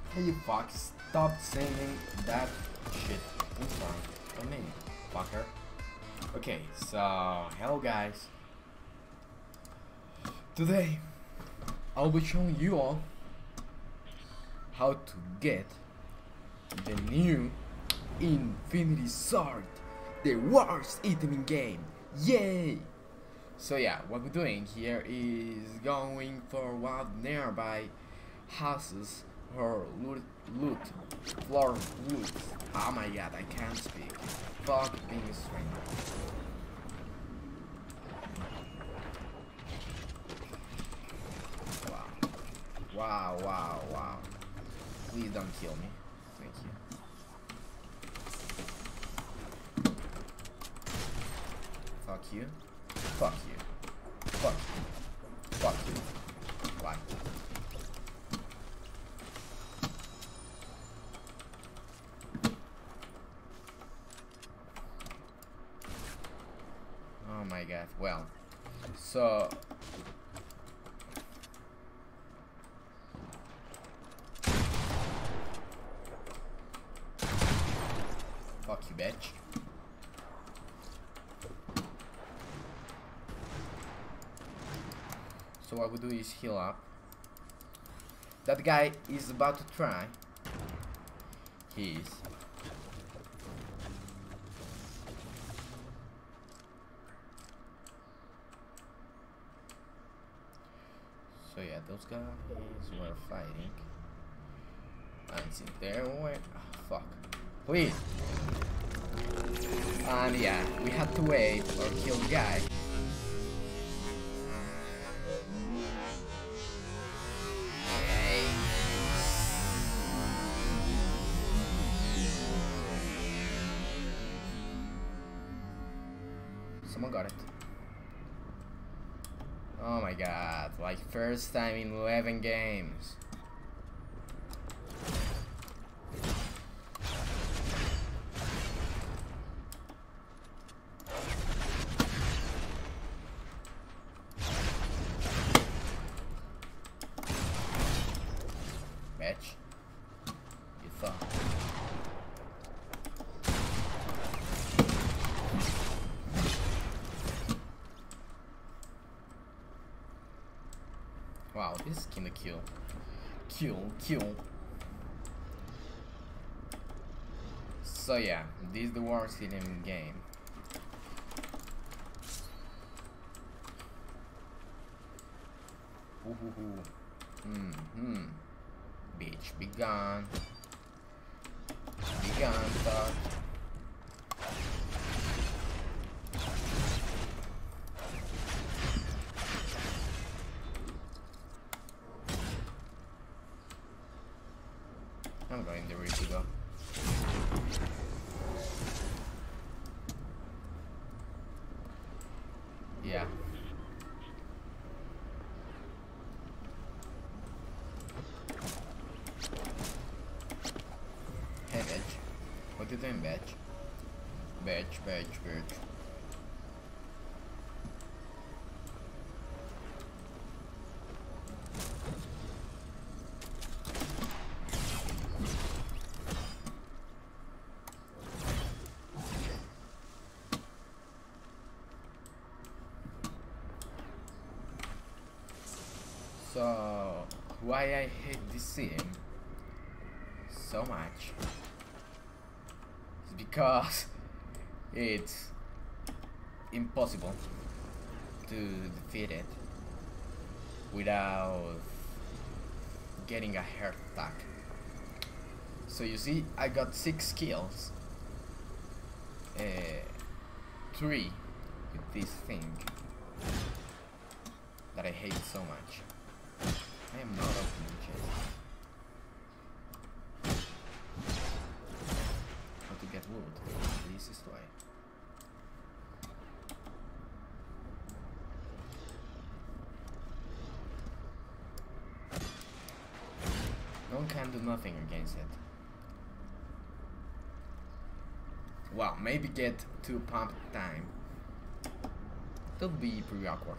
Hey you fuck, stop saying that shit in front of me, fucker. Okay, so hello guys. Today I'll be showing you all how to get the new Infinity Sword, the worst item in game. Yay! So yeah, what we're doing here is going for one of the nearby houses or loot, floor loot. Oh my god, I can't speak. Fuck being a stranger. Wow, wow, wow, wow. Please don't kill me. Thank you. Fuck you. Fuck you. Fuck you. Fuck you. Why? Oh my god. Well, so fuck you, bitch. So what we do is heal up. That guy is about to try. He is. So yeah, those guys were fighting. And since they were fuck. Please. And yeah, we had to wait or kill the guy. Someone got it. Oh my god, like first time in 11 games. Bitch. You thought. Wow, this is kinda kill. Kill. So yeah, this is the worst item in the game. Bitch, be gone. Be gone, thought. I'm going there to go. Yeah. Hey bitch. What you doing, bitch? Bitch. So, why I hate this sim so much is because it's impossible to defeat it without getting a heart attack. So you see, I got 6 kills, 3 with this thing that I hate so much. I am not opening chest. How to get wood? The easiest way. No one can do nothing against it. Well, maybe get 2 pump time. That'll be pretty awkward.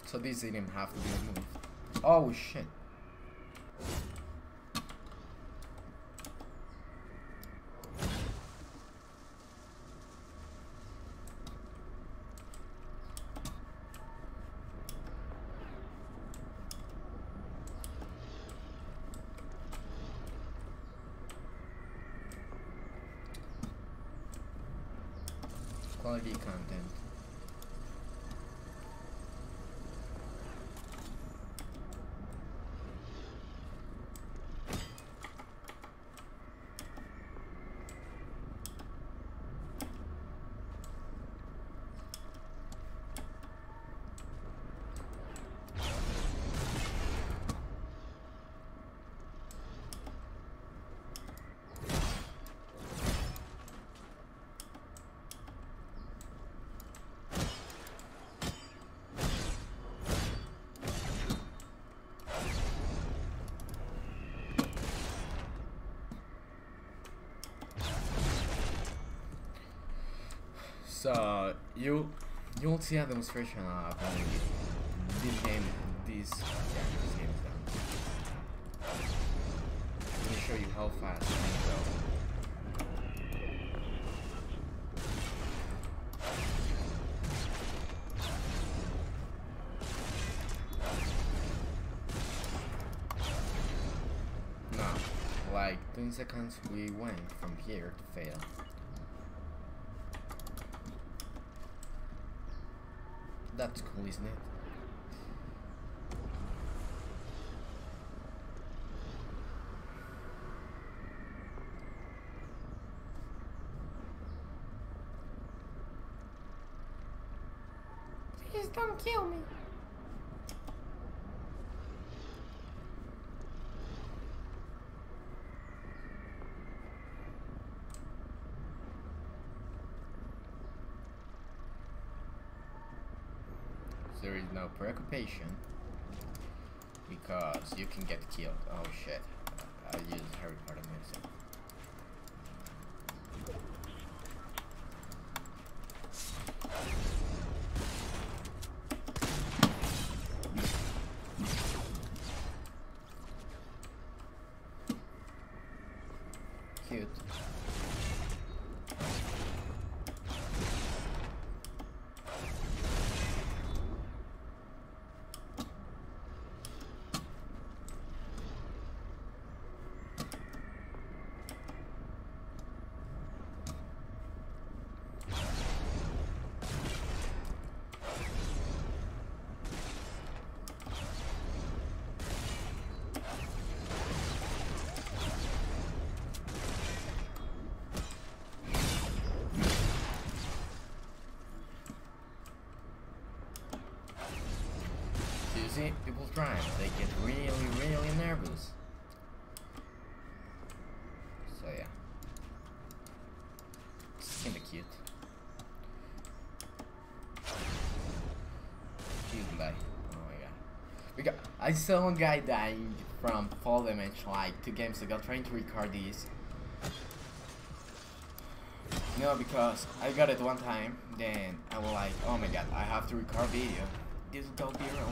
So this didn't have to be removed. Oh shit. Quality content. So you'll see a demonstration of this game is done. Let me show you how fast I can go. Now, like 20 seconds we went from here to fail. That's cool, isn't it? Please don't kill me. There is no preoccupation because you can get killed. Oh shit. I used Harry Potter medicine. Cute. See, people trying, they get really nervous. So yeah, it's kinda cute. Cute guy. Oh my god. I saw a guy dying from fall damage like 2 games ago trying to record this. No, because I got it one time, then I was like, oh my god, I have to record video. This will go viral.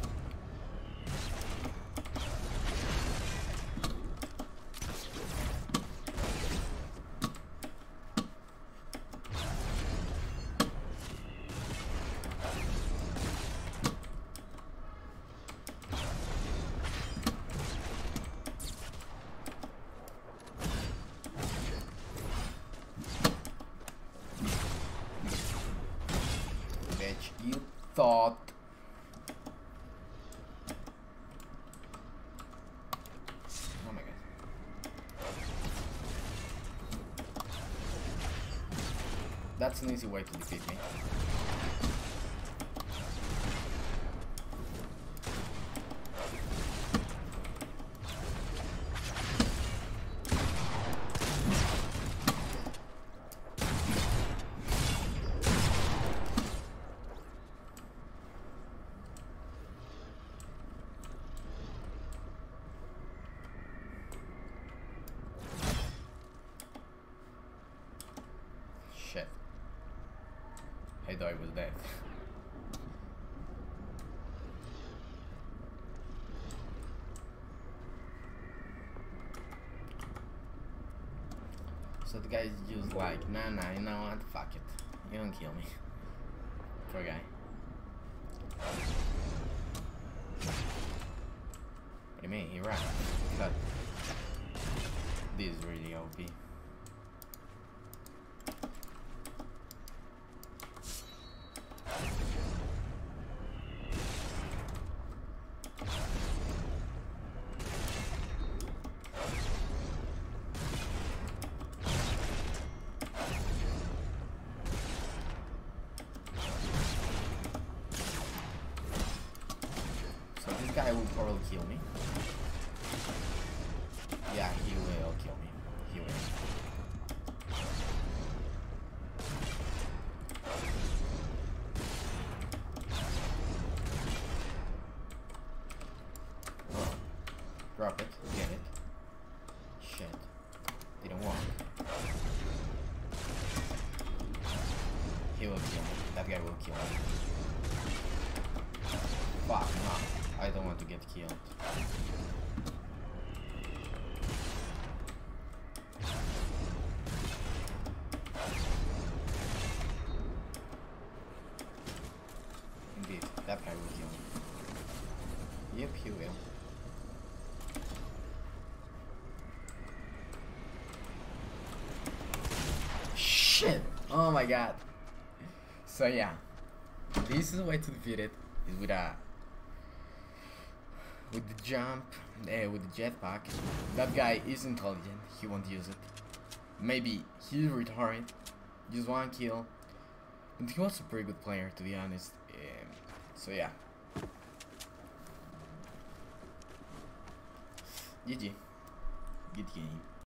You thought oh my god. That's an easy way to defeat me. Shit. I thought I was dead. So the guy's just like, nah, you know what? Fuck it. You don't kill me. Poor guy. What do you mean? He ran. Cut. This is really OP. This guy will probably kill me. Yeah, he will kill me. He will. Oh. Drop it. Get it. Shit. Didn't work. He will kill me. That guy will kill me. Fuck, no. I don't want to get killed. Indeed, that guy will kill me. Yep, he will. Shit! Oh my god. So yeah, this is the way to defeat it, is with the jump, with the jetpack. That guy is intelligent, he won't use it. Maybe he's retarded, just one kill. And he was a pretty good player, to be honest. So yeah. GG. Good game.